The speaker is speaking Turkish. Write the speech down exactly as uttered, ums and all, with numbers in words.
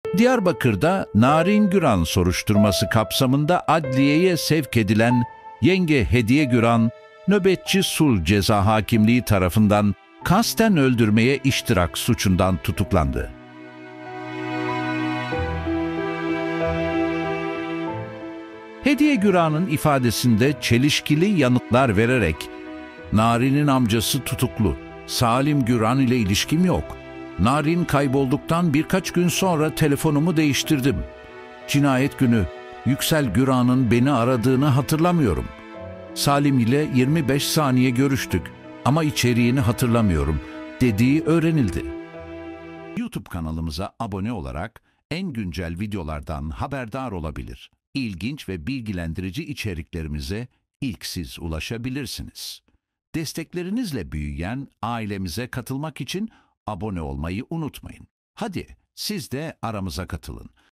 Diyarbakır'da Narin Güran soruşturması kapsamında adliyeye sevk edilen yenge Hediye Güran, nöbetçi sulh ceza hakimliği tarafından kasten öldürmeye iştirak suçundan tutuklandı. Hediye Güran'ın ifadesinde çelişkili yanıtlar vererek, "Narin'in amcası tutuklu, Salim Güran ile ilişkim yok. Narin kaybolduktan birkaç gün sonra telefonumu değiştirdim. Cinayet günü Yüksel Güran'ın beni aradığını hatırlamıyorum. Salim ile yirmi beş saniye görüştük ama içeriğini hatırlamıyorum" dediği öğrenildi. YouTube kanalımıza abone olarak en güncel videolardan haberdar olabilir. İlginç ve bilgilendirici içeriklerimize ilk siz ulaşabilirsiniz. Desteklerinizle büyüyen ailemize katılmak için abone olmayı unutmayın. Hadi siz de aramıza katılın.